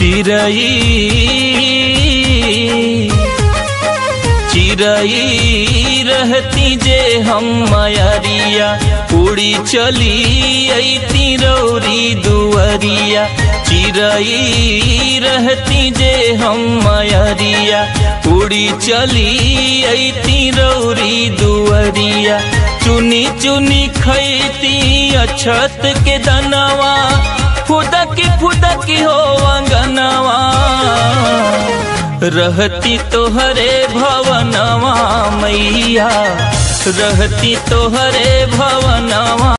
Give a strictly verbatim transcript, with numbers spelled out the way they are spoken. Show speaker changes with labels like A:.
A: चिरई चिरई रहती जे हम मयरिया, उड़ी चली अती रौरी दुअरिया। चिरई रहती जे हम मयरिया, उड़ी चली अती रौरी दुअरिया। चुनी चुनी खैती अछत के दनवा, फुदकी फुदकी हो अंगनवा। रहती तोहरे भवनवा मैया, रहती तोहरे भवनवा।